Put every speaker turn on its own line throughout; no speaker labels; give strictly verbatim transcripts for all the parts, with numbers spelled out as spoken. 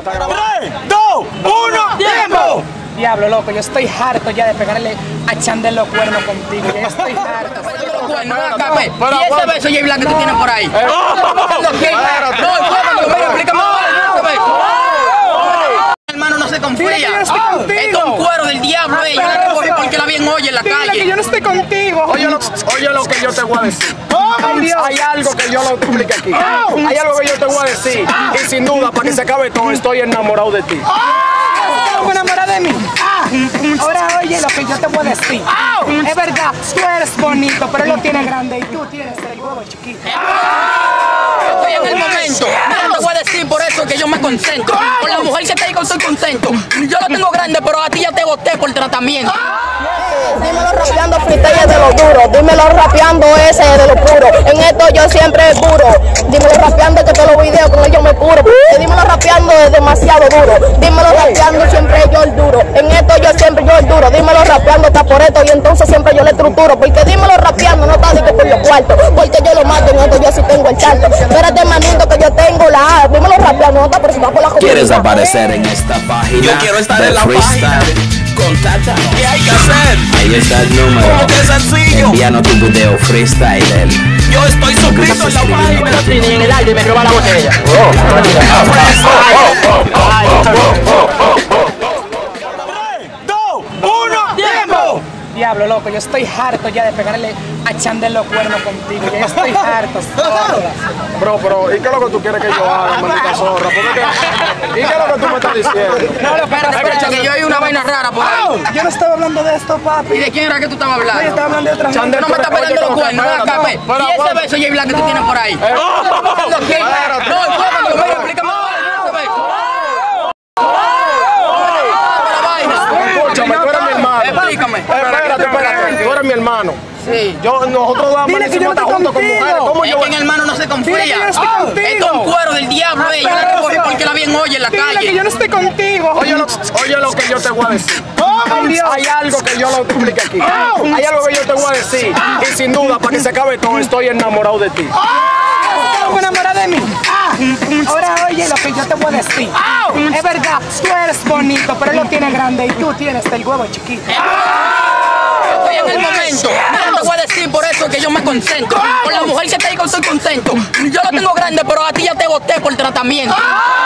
está grabando.
tres, dos, uno, ¡tiempo!
Diablo, loco, yo estoy harto ya de pegarle a Chandel los cuernos contigo. Ya estoy harto.
Bueno, acá, y ese beso J Black que tú tienes por ahí.
Eh,
Hermano, no se confía.
Dile que yo estoy contigo.
Esto es un cuero del diablo, ella. Yo la recogí porque la bien oye en la
Dile que
calle.
yo no estoy contigo.
Oye lo, oye lo que yo te voy a decir.
Ay, Dios.
Hay algo que yo lo explique aquí. Hay algo que yo te voy a decir. Y sin duda, para que se acabe todo, estoy enamorado de ti.
¿Estás enamorada de mí? Ahora oye lo que yo te voy a decir. Es verdad, tú eres bonito, pero él lo tiene grande y tú tienes el huevo chiquito.
Estoy en el momento. No te voy a decir por eso que yo me concentro. Con la mujer que está ahí estoy contento. Yo lo tengo grande, pero a ti ya te boté por tratamiento.
Dímelo rapeando freestyle de lo duro, dímelo rapeando ese de lo puro. En esto yo siempre es puro. Dímelo rapeando que todos los videos con ellos me curo. Dímelo rapeando es demasiado duro. Dímelo rapeando siempre yo el duro. En esto yo siempre yo el duro. Dímelo rapeando está por esto y entonces siempre yo le estructuro. Porque dímelo rapeando no está de que por los cuartos. Porque yo lo mato en esto yo sí tengo el salto. Espérate manito que yo tengo la A. Dímelo rapeando no está por si va por la comunidad.
¿Quieres aparecer en esta página?
Yo quiero estar
de
en la
freestyle?
página.
Contáctanos.
¿Qué hay que hacer?
Ahí está el número.
¿Cómo que sencillo?
Envíanos tu video freestyle.
Yo estoy suscrito en la página.
En el aire me roba la botella.
dos, uno, ¡tiempo!
Diablo, loco, yo estoy harto ya de pegarle a Chandel los cuernos contigo. Ya estoy harto.
Bro, pero ¿y qué es lo que tú quieres que yo haga, maldita zorra? ¿Por qué? ¿Y qué es lo que tú me estás diciendo?
No, espérate, espérate, que yo hay una vaina rara por ahí.
Yo no estaba hablando de esto,
¿Y
papi.
de quién era que tú estabas
Yo
hablando?
estaba hablando de otra gente.
Chandel,
No me estás
pero-
pegando
oye,
los cuernos,
espérate,
acá, ve.
espérate,
¿Y ese
espérate.
beso J Black que tú tienes por ahí? ¿Lo qué? No, ¿cómo? Yo, explícame ese beso.
Escúchame, tú eres mi hermano.
Explícame.
Espérate, espérate. Tú eres mi hermano.
Sí.
Yo, nosotros dos
Dile que yo no
amanecimos
estoy
juntos con
contigo.
mujeres. ¿Cómo
Es
yo?
que en hermano no se confía.
Dile que yo estoy contigo.
Esto es un cuero del diablo, ella. Yo la recogí porque la bien oye en la
Dile que yo
calle.
no estoy contigo.
Oye lo, oye lo que yo te voy a decir.
Ay, Dios.
Hay algo que yo lo explique aquí. Hay algo que yo te voy a decir. Y sin duda, para que se acabe todo, estoy enamorado de ti.
¿Estás enamorada de mí? Ahora oye lo que yo te voy a decir. Es verdad, tú eres bonito, pero él lo tiene grande y tú tienes el huevo chiquito.
Estoy en el momento. No te voy a decir por eso que yo me concentro. Con la mujer que está ahí estoy contento. Yo lo tengo grande, pero a ti ya te boté por tratamiento.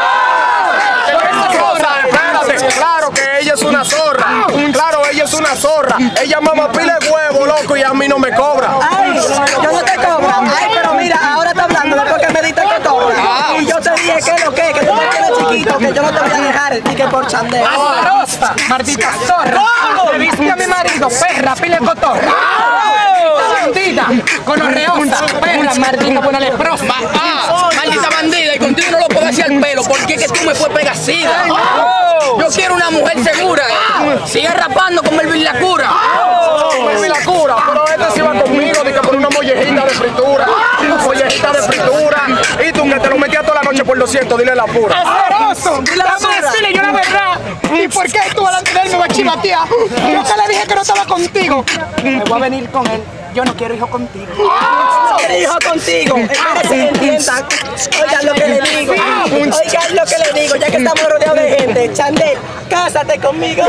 Espérate, claro que ella es una zorra. Claro, ella es una zorra. Ella mama pila de huevo, loco, y a mí no me cobra.
Ay, yo no te cobro. Ay, pero mira, ahora está hablando de porque me diste que cobra. Y yo te dije que lo que, que tú me quieres chiquito, que yo no te voy a dejar y que por Chandel.
¡Azarosa! ¡Maldita zorra! ¡Le viste a mi marido, perra, pile cotorra! ¡Bandida! ¡Conorreosa! ¡Perra, maldita, buena leprosa!
Ah, maldita bandida, y contigo no lo puedo hacer al pelo, porque es que tú me fue pegacida. Yo quiero una mujer segura. Sigue rapando con Melvin la cura.
Melvin la cura, pero este sí va conmigo, dice por una mollejita de fritura. Mollejita de fritura. Y tú que te lo metías toda la noche por doscientos, dile la pura.
¡Azaroso! ¡Dame decirle yo la verdad! ¿Y por qué tú delante de él me vas a chivatear? Yo que le dije que no estaba contigo. Me voy a venir con él. Yo no quiero hijo contigo.
No quiere hijo contigo. Espérense que entiendan. Oigan lo que le digo. Oigan lo que le digo. Ya que estamos rodeados de gente. Chandel, cásate conmigo.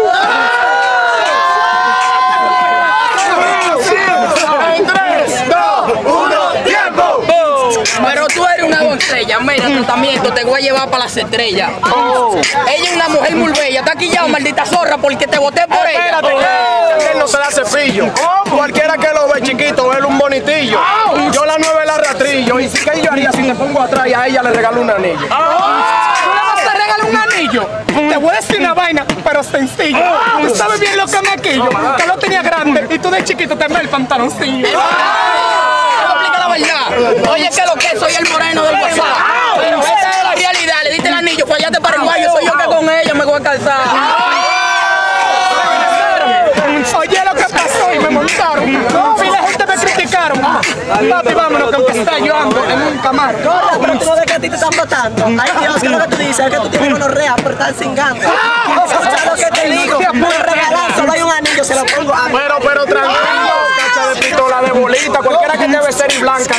En tres, dos, uno, ¡tiempo!
Pero tú eres una doncella, mira, tratamiento, te voy a llevar para las estrellas. Ella es una mujer muy bella, está aquí ya, maldita zorra, porque te boté por ella.
Espérate, que él no se da cepillo. Cualquiera que lo ve chiquito, él un bonitillo. Yo la nueve la rastrillo. ¿Y si qué yo haría si te pongo atrás y a ella le regalo un anillo?
¿Tú le vas a regalar un anillo? Te voy a decir una vaina, pero sencillo. Tú sabes bien lo que me quillo. Que lo tenía grande y tú de chiquito te ves el pantaloncillo.
Explica la verdad. Oye, que lo que soy el moreno del WhatsApp. Pero esa es la realidad, le diste el anillo, fallaste para el guayo, soy yo que con ella me voy a calzar.
Oye lo que pasó y me montaron. Y la gente me criticaron. Papi, vámonos, que aunque está yo ando en un camaro.
Gorda, pero tú no ves que a ti te están votando. Ay, Dios, ¿qué es lo que tú dices? Es que tú tienes gonorrea por estar cingando. Escucha lo que te digo. Por regalar solo hay un anillo, se lo pongo a mí.
Pero, pero tranquilo, cacha de pistola de bolita. Cualquiera que lleve ser y blanca,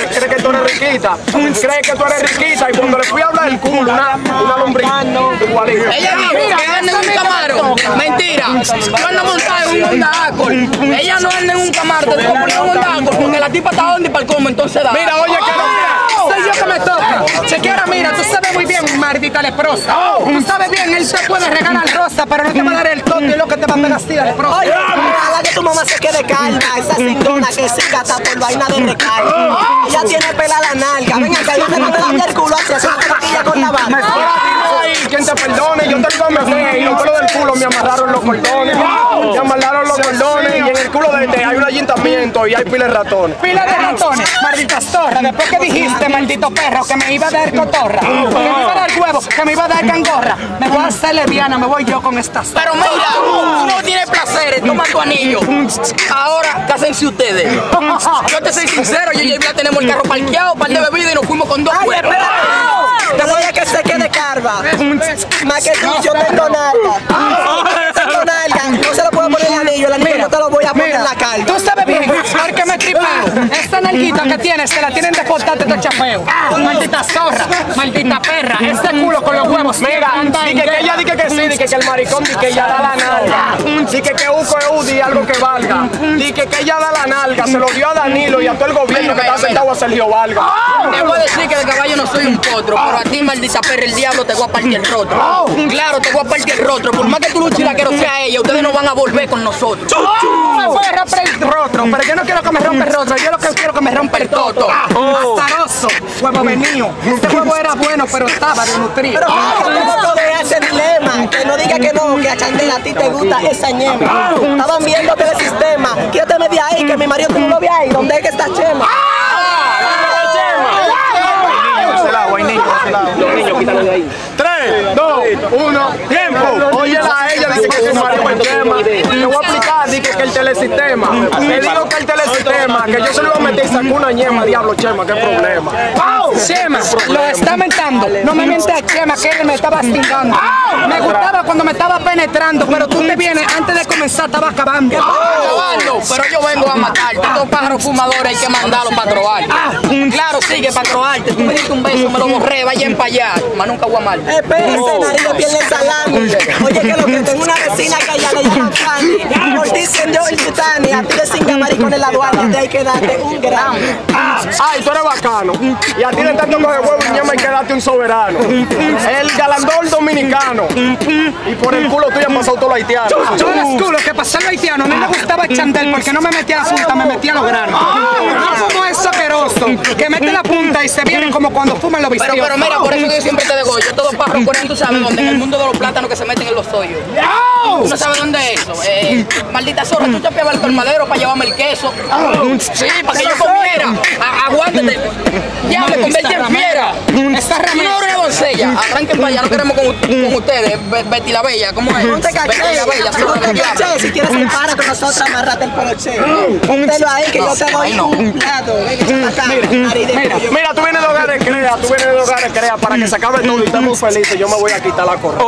cree que tú eres riquita. Cree que tú eres riquita. Y cuando le fui a hablar del culo, una, una lombriz igualita.
Ella dijo que anda en un Camaro. Mentira. Yo ando montado en un Honda Accord. Ella no anda en un Camaro, te digo poner un Honda Accord porque la tipa está donde y para el colmo, entonces da.
Mira, oye, que no.
Soy yo que me toca. Chequeara, mira, tú sabes muy bien, maldita leprosa. Tú sabes bien, él te puede regalar rosa, pero no te va a dar el tonto y lo que te va a pegar así, leprosa.
Oye, ojalá que tu mamá se quede calma, esa cingona que se gata por vaina de recarga. Ella tiene pelada nalga. Venga, que yo te no te da el culo así, hace una taquilla con la banda.
Ay, quien te perdone, yo te lo me y los pelos del culo me amarraron los cordones. Me amarraron los cordones y en el culo de este hay un ayuntamiento y hay pila de ratones.
Pila de ratones, malditas zorras. Después que dijiste, maldito perro, que me iba a dar cotorra, que me iba a dar huevo, que me iba a dar cangorra, me voy a hacer lesbiana, me voy yo con estas.
Pero mira, tú no tienes placeres, toma tu anillo. Ahora, cásense ustedes. Yo te soy sincero, yo y Blas tenemos el carro parqueado, par de bebidas y nos fuimos con dos cuerpos.
Te voy a que se quede carva. Más que tú, yo tengo nalga. Tengo nalga. No se lo puedo poner el anillo, el anillo no te lo voy a poner en la carga.
Tú sabes bien, porque me tripeo. Esta nalguita que tienes, se la tienen de cortarte de chapeo. Maldita zorra, maldita perra. Este culo con los huevos.
Mira, dice que ella dice que sí, dice que el maricón dice que ella da la nalga. Dice que Uco es Udi, algo que valga. Dice que ella da la nalga, se lo dio a Danilo y a todo el gobierno que está sentado a Sergio Valga.
Te voy a decir que de caballo no soy un potro, pero a ti, maldita perra, el diablo te voy a partir el rostro. Claro, te voy a partir el rostro. Por más que tú luches la que no sea ella, ustedes no van a volver con nosotros.
Me voy a romper el rostro, pero yo no quiero que me rompa el rostro, yo lo que quiero que me rompa el toto. Azaroso, huevo venido. Este huevo era bueno, pero estaba desnutrido.
Pero ¿cómo todo ese dilema? Que no diga que no, que a Chandela a ti te gusta esa ñema. Estaban viendo el sistema. Quédate de ahí, que mi marido tú no lo ve ahí. ¿Dónde es que está Chema?
tres, dos, uno, tiempo. Óyela a ella, dice que su marido es Chema. Te voy a explicar, dice que el telesistema. Le digo que el telesistema, que yo se lo voy a meter y saco una ñema, diablo Chema, qué problema.
Chema, lo está mentando. No me mientes a Chema, que él me estaba astingando. Me gustaba cuando me estaba penetrando, pero tú te vienes antes de comenzar, estaba acabando.
Acabando, pero yo vengo a matar. Estos pájaros fumadores hay que mandarlos para trobar. Claro, sigue para trobarte. Tú me diste un beso, me lo borré, vayan para allá. Más nunca voy a amar.
Espérese, nariz de piel de salami. Oye, que lo que tengo una vecina que ella le llama Fanny. Por ti siendo el Titani, a ti de cinco maricón en la aduana, te hay que darte un gramo.
Ay, tú eres bacano. Y a ti le tanto coger huevo y ñema y quedarte un soberano. El galandón dominicano. Y por el culo tuyo han pasado todos los haitianos.
Todos los culos que pasaron los haitianos, a mí me gustaba Chandel porque no me metía la punta, me metía los granos. No como es asqueroso, que mete la punta y se vienen como cuando fuman los
Pero,
vestidos.
pero mira, por eso que yo siempre te digo, yo todos pájaros por ahí, tú sabes dónde, en el mundo de los plátanos que se meten en los hoyos. ¿Tú no sabes dónde es eso? Eh, maldita zorra, tú chapeabas el colmadero para llevarme el queso. Sí, para que yo comiera. A- aguántate. Ya me convertí en fiera. Esta ramera una doncella. Arranquen para allá, no queremos con, con ustedes. Be- Betty la Bella, ¿cómo es?
No te caché,
Betty la Bella, zorra
no
del
te
diablo.
caché. Si quieres separa con nosotros, amarrate el poloche. Póntelo ahí que yo te doy
Ay, no.
un plato. Venga, acá, nariz de
Mira,
pollo.
mira, tú vienes de hogares crea, tú vienes de hogares crea para que se acabe todo y estemos felices. Yo me voy a quitar la correa.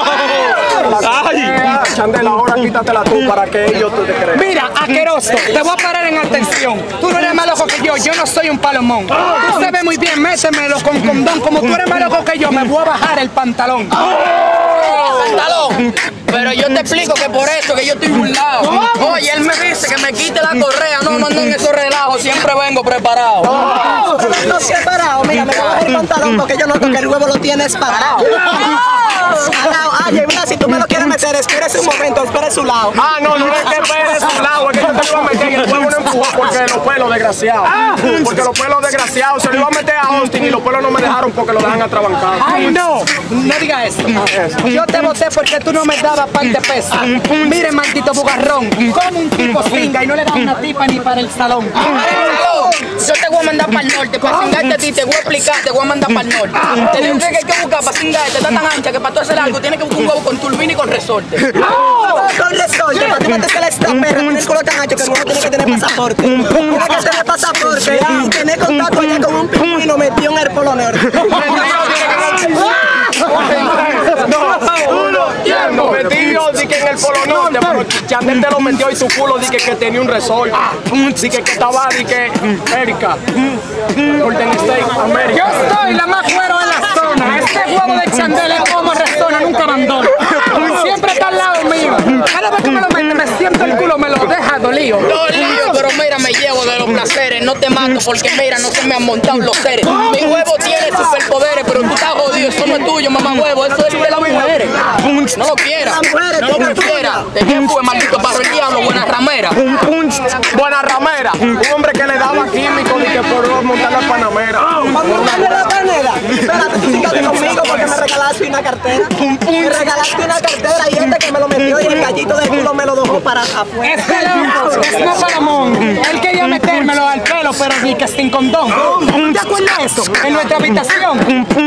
Ay, Chandela, ahora quítatela tú para que ellos tú te crean.
Mira, asqueroso, te voy a parar en atención. Tú no eres más loco que yo, yo no soy un palomón. Tú sabes muy bien, métemelo con condón. Como tú eres más loco que yo, me voy a bajar el pantalón.
Pantalón. Pero yo te explico que por eso que yo estoy burlado. Oye, él me dice que me quite la correa. No, no ando en esos relajos, siempre vengo preparado.
No estoy parado, mira, me voy a bajar el pantalón porque yo noto que el huevo lo tienes parado. Parado. Oye, mira, si tú me lo quieres meter, espérese un momento, espere su lado.
Ah, no, no es que esperes un lado, es que yo te lo iba a meter y el huevo no empujó porque los pelos desgraciados. Porque los pelos desgraciados se lo iba a meter a Austin y los pelos no me dejaron porque lo dejan atrabancado.
Ay, no, no diga eso. Yo te voté porque tú no me dabas par de pesos. Mire, maldito bugarrón, como un tipo singa y no le da una tipa ni para el salón.
Yo te voy a mandar para el norte, para cingarte a ti, te voy a explicar, te voy a mandar para el norte. Te digo que hay que buscar para cingarte, está tan ancha que para tú hacer algo tienes que buscar un huevo con turbina y con resorte.
Con resorte, para tú meterse a esta perra, tiene el culo tan ancho que el huevo tiene que tener pasaporte. Tiene que tener pasaporte y tener contacto ya con un pingüino metido en el polo norte.
No, uno, tiempo. Metido, di que en el Polo Norte, pero Chandel te lo metió y tu culo dije que tenía un resorte. Dije que estaba, dije, América. Golden State, América.
Yo soy la más cuero de la zona. Este huevo de Chandel es como resona, nunca abandona. Siempre está al lado mío. Cada vez que me lo mete, me siento el culo, me lo deja dolido.
Dolido, pero mira, me llevo de los placeres. No te mato porque mira, no se me han montado los seres. Mi huevo tiene superpoderes, pero tú estás jodido. Eso no es tuyo, mamá huevo. Eso es de las mujeres. No lo quieras. No lo prefieras. ¿De quién fue, maldito barro el diablo? Buena ramera.
Buena ramera. Un hombre que le daba químico y que por montar la panamera.
¿Montarle la panera? Espérate, tú sígate conmigo porque me regalaste una cartera. Me regalaste una cartera y este que me lo metió y el gallito del culo me lo dejó para afuera.
Este loco es más palamón. Él quería metérmelo al pelo, pero ni que sin condón. ¿Te acuerdas de eso? En nuestra habitación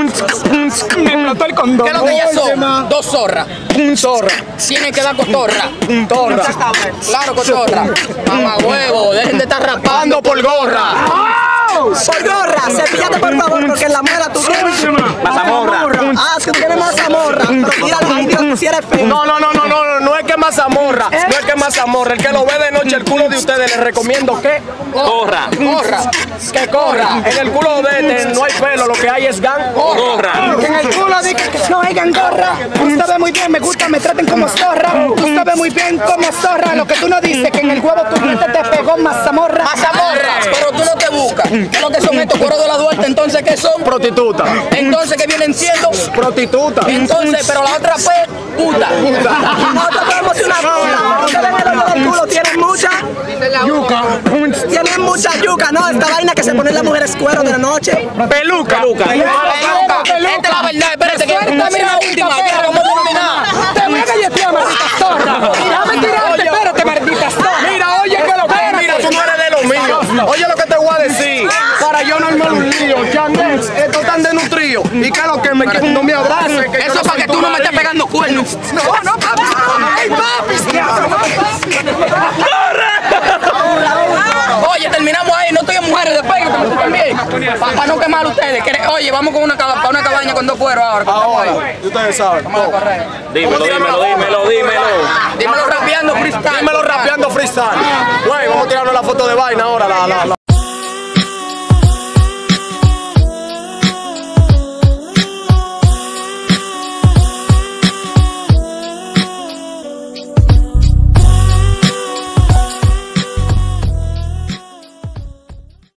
me explotó el condón.
¿Qué es lo que ellas son? Dos zorras.
Zorra.
Tienen que dar cotorra.
Torra.
Claro, cotorra. Mamá huevo, dejen de estar rapando por gorra.
Por gorra, cepillate por favor porque en la muela tú tienes
Mazamorra.
Ah, si tú tienes mazamorra. Pero tírale, ay Dios, tú si eres feo.
No, no, no, no, no, no, no es que mazamorra, no es que mazamorra. El que lo ve de noche el culo de ustedes, les recomiendo que
Corra.
Corra.
que corra. En el culo de este no hay pelo, lo que hay es gan.
Corra.
En el culo dije que no hayan gorra. Tú sabes muy bien, me gusta, me traten como zorra. Tú sabes muy bien como zorra. Lo que tú no dices, que en el huevo tu gente te pegó mazamorra.
Mazamorras, pero tú no te buscas. ¿Qué es lo que son estos cueros de la Duarte? Entonces, ¿qué son?
Prostituta.
Entonces, ¿qué vienen siendo?
Prostituta.
Entonces, pero la otra fue puta.
Nosotros podemos hacer una cosa. Ustedes en el hoyo del culo tienen mucha
Yuca.
Tienen mucha yuca, ¿no? Esta vaina que se ponen las mujeres cuero de la noche.
Peluca.
Peluca. Esta es la verdad, espérate que esta es la última. Mira, vamos a terminar.
Te voy a galletear, maldita zorra. Déjame tirarte, espérate, maldita zorra.
Mira, oye que lo que mira, tú no eres de los míos. Oye lo que te voy a decir. Para yo no armar un lío, Chandel, esto tan desnutrido. Y que lo que me que no me abrace. Que
Eso es para que tú no me estés pegando cuernos.
No, no, papi. ¡Ey, papi!
Oye, terminamos ahí, no estoy en mujeres, despégate tú también. Para no quemar a ustedes. Que- Oye, vamos con una, caba- pa' una cabaña con dos cueros ahora. que estamos ahí.
Ahora, ustedes saben.
Vamos a correr.
Dímelo, dímelo, dímelo, dímelo.
Dímelo rapeando freestyle.
Dímelo rapeando freestyle. Güey, vamos a tirarnos la foto de vaina ahora. La, la, la.